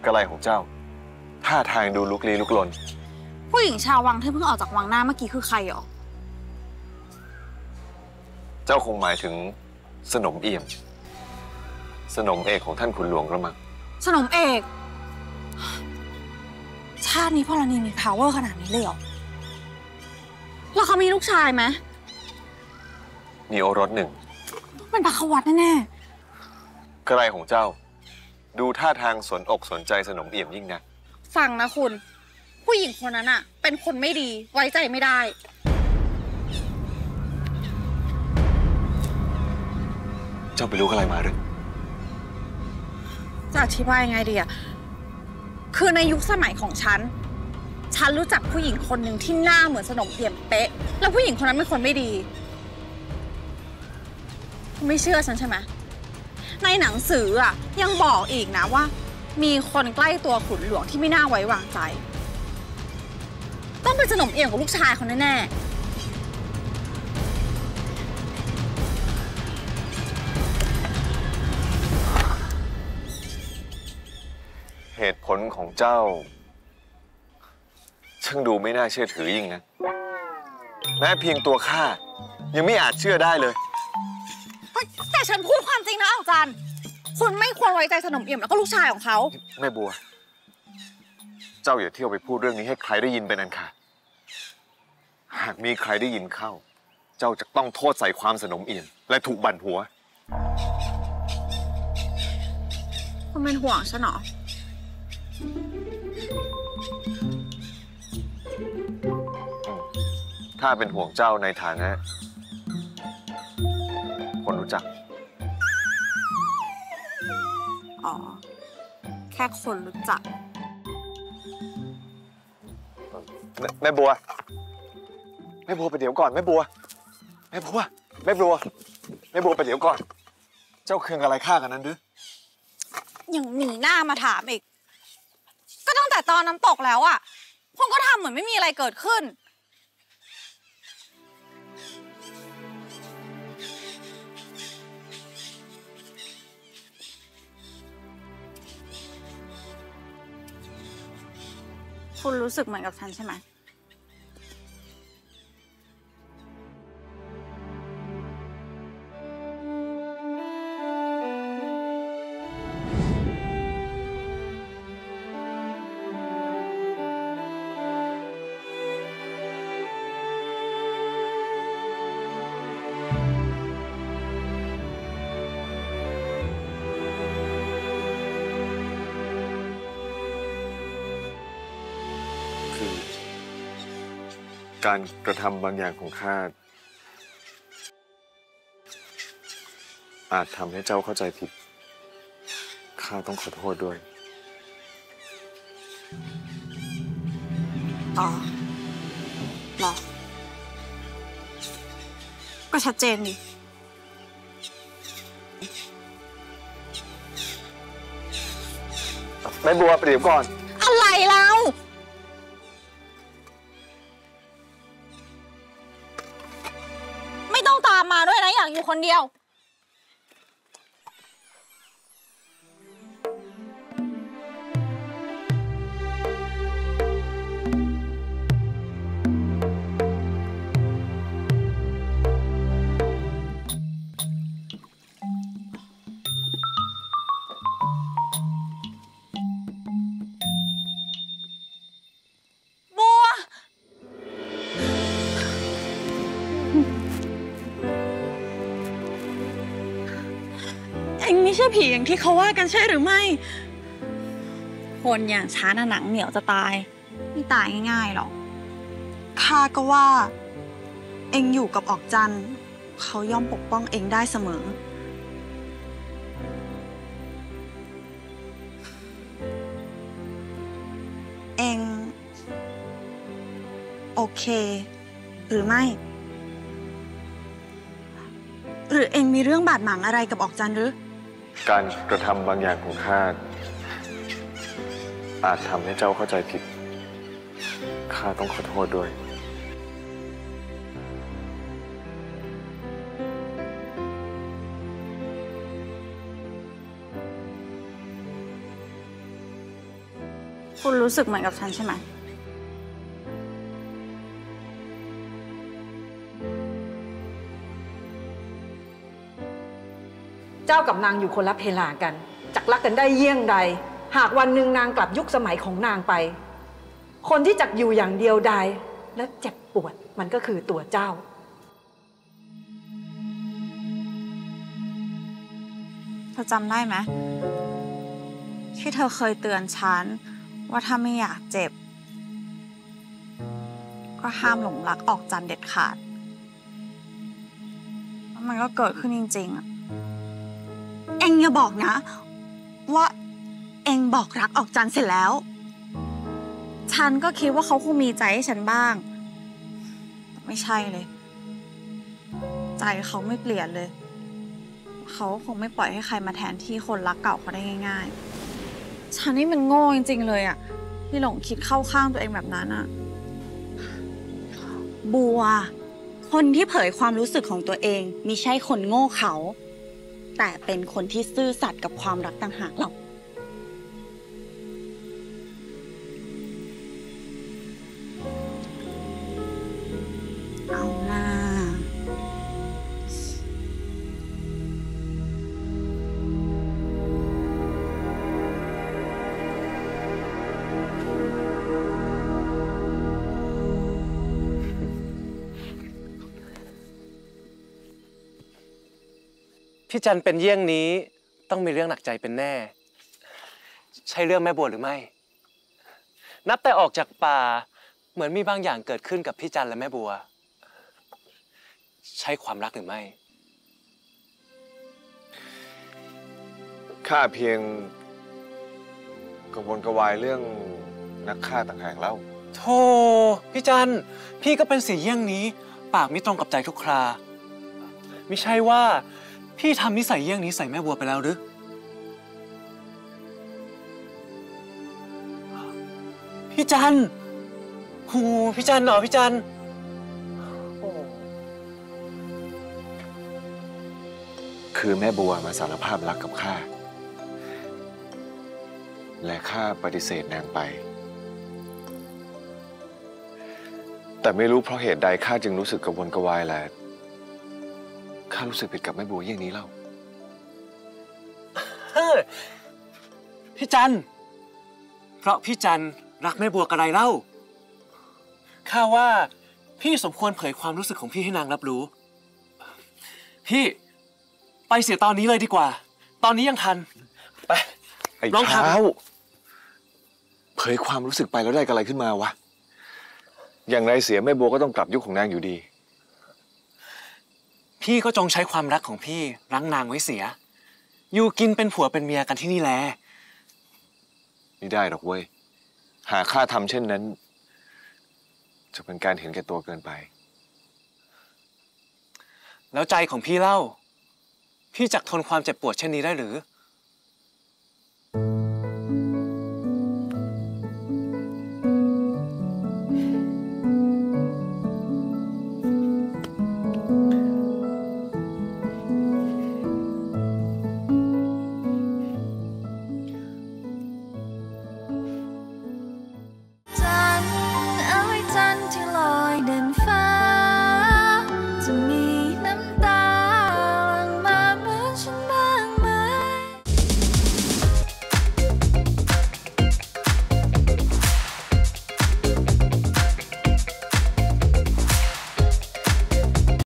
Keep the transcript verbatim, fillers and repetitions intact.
กระไรของเจ้าท่าทางดูลุกลี้ลุกลนผู้หญิงชาววังที่เพิ่งออกจากวังหน้าเมื่อกี้คือใครหรอเจ้าคงหมายถึงสนมเอี่ยมสนมเอกของท่านขุนหลวงกระมังสนมเอกชาตินี้พ่อราณีมี power ขนาดนี้เลยเหรอแล้วเขามีลูกชายไหมมีโอรสหนึ่งเป็นพักวัดแน่ๆกระไรของเจ้าดูท่าทางสนอกสนใจสนมเอี่ยมยิ่งนะฟังนะคุณผู้หญิงคนนั้นอะเป็นคนไม่ดีไว้ใจไม่ได้เจ้าไปรู้อะไรมาหรือจะอธิบายยังไงดีอะคือในยุคสมัยของฉันฉันรู้จักผู้หญิงคนหนึ่งที่หน้าเหมือนสนมเอี่ยมเป๊ะแล้วผู้หญิงคนนั้นเป็นคนไม่ดีไม่เชื่อฉันใช่ไหมในหนังสืออะยังบอกอีกนะว่ามีคนใกล้ตัวขุนหลวงที่ไม่น่าไว้วางใจต้องเป็นสนมเอี่ยมกับลูกชายคนแน่เหตุผลของเจ้าช่างดูไม่น่าเชื่อถือยิ่งนะแม้เพียงตัวข้ายังไม่อาจเชื่อได้เลยแต่ฉันพูดความจริงนะอาจารย์คุณไม่ควรไว้ใจสนมเอี่ยมแล้วก็ลูกชายของเขาแม่บัวเจ้าอย่าเที่ยวไปพูดเรื่องนี้ให้ใครได้ยินเป็นอันขาดหากมีใครได้ยินเข้าเจ้าจะต้องโทษใส่ความสนมเอี่ยมและถูกบั่นหัวคุณเป็นห่วงฉันเหรอถ้าเป็นห่วงเจ้าในฐานะคนรู้จักอ๋อแค่คนรู้จักแม่บัวแม่บัวไปเดี๋ยวก่อนแม่บัวแม่บัวแม่บัวแม่บัวไปเดี๋ยวก่อนเจ้าเคืองอะไรข้ากันนั้นหรือยังหนีหน้ามาถามอีกก็ตั้งแต่ตอนน้ำตกแล้วอ่ะพวกก็ทำเหมือนไม่มีอะไรเกิดขึ้นคุณรู้สึกเหมือนกับฉันใช่ไหมการกระทำบางอย่างของข้าอาจทำให้เจ้าเข้าใจผิดข้าต้องขอโทษด้วยอ๋อหรอก็ชัดเจนดิแม่บัวเดี๋ยวก่อนอะไรเราตามมาด้วยนะอยากอยู่คนเดียวไม่ใช่ผีอย่างที่เขาว่ากันใช่หรือไม่คนอย่างช้าน่ะหนังเหนียวจะตายไม่ตายง่ายๆหรอกข้าก็ว่าเอ็งอยู่กับออกจันเขาย่อมปกป้องเอ็งได้เสมอเอ็งโอเคหรือไม่หรือเอ็งมีเรื่องบาดหมางอะไรกับออกจันหรือการกระทำบางอย่างของข้าอาจทำให้เจ้าเข้าใจผิดข้าต้องขอโทษด้วยคุณรู้สึกเหมือนกับฉันใช่ไหมเจ้ากับนางอยู่คนละเพลากันจักรักกันได้เยี่ยงใดหากวันหนึ่งนางกลับยุคสมัยของนางไปคนที่จักอยู่อย่างเดียวดายและเจ็บปวดมันก็คือตัวเจ้าเธอจำได้ไหมที่เธอเคยเตือนฉันว่าถ้าไม่อยากเจ็บก็ห้ามหลงรักออกจันเด็ดขาดแล้วมันก็เกิดขึ้นจริงๆอะเอ็งอย่าบอกนะว่าเอ็งบอกรักออกจันเสร็จแล้วฉันก็คิดว่าเขาคงมีใจให้ฉันบ้างแต่ไม่ใช่เลยใจเขาไม่เปลี่ยนเลยเขาคงไม่ปล่อยให้ใครมาแทนที่คนรักเก่าเขาได้ง่ายๆฉันนี่มันโง่จริงๆเลยอะที่หลงคิดเข้าข้างตัวเองแบบนั้นอะบัวคนที่เผยความรู้สึกของตัวเองมิใช่คนโง่เขาแต่เป็นคนที่ซื่อสัตย์กับความรักต่างหากหรอกเอาหน้าพี่จันเป็นเยี่ยงนี้ต้องมีเรื่องหนักใจเป็นแน่ ใช่เรื่องแม่บัวหรือไม่ นับแต่ออกจากป่าเหมือนมีบางอย่างเกิดขึ้นกับพี่จันและแม่บัว ใช่ความรักหรือไม่ข้าเพียงกระวนกระวายเรื่องนักฆ่าต่างหากแล้วโธ่พี่จันพี่ก็เป็นสีเยี่ยงนี้ ปากไม่ตรงกับใจทุกคราไม่ใช่ว่าพี่ทำนิสัยเยี่ยงนี้ใส่แม่บัวไปแล้วหรือพี่จันโหพี่จันเหรอพี่จันโอ้คือแม่บัวมาสารภาพรักกับข้าและข้าปฏิเสธนางไปแต่ไม่รู้เพราะเหตุใดข้าจึงรู้สึกกระวนกระวายแหละข้ารู้สึกผิดกับแม่บัวอย่างนี้เล่าพี่จันเพราะพี่จันรักแม่บัวกระไรเล่าข้าว่าพี่สมควรเผยความรู้สึกของพี่ให้นางรับรู้พี่ไปเสียตอนนี้เลยดีกว่าตอนนี้ยังทันไปไอ้เท้าเผยความรู้สึกไปแล้วได้อะไรขึ้นมาวะอย่างไรเสียแม่บัวก็ต้องกลับยุคของนางอยู่ดีพี่ก็จงใช้ความรักของพี่รั้งนางไว้เสียอยู่กินเป็นผัวเป็นเมียกันที่นี่แลไม่ได้หรอกเว้ยหากข้าทำเช่นนั้นจะเป็นการเห็นแก่ตัวเกินไปแล้วใจของพี่เล่าพี่จักทนความเจ็บปวดเช่นนี้ได้หรือ